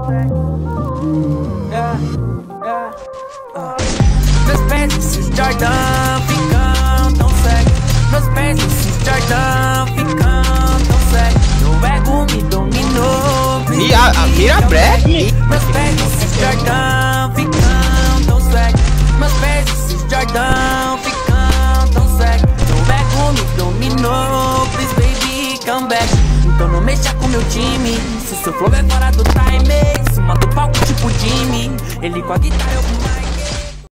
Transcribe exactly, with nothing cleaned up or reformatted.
Meus pés esses Jordan ficam tão cegos. Meus pés esses Jordan ficam tão cegos. Meu ego me dominou. Mira, mira break. Meus pés esses Jordan ficam tão cegos. Meus pés esses Jordan ficam tão cegos. Meu ego me dominou. Please baby come back. Então não mexa com meu time. Se seu flow é fora do time, em cima do palco tipo Jimmy. Ele com a guitarra eu com o mic.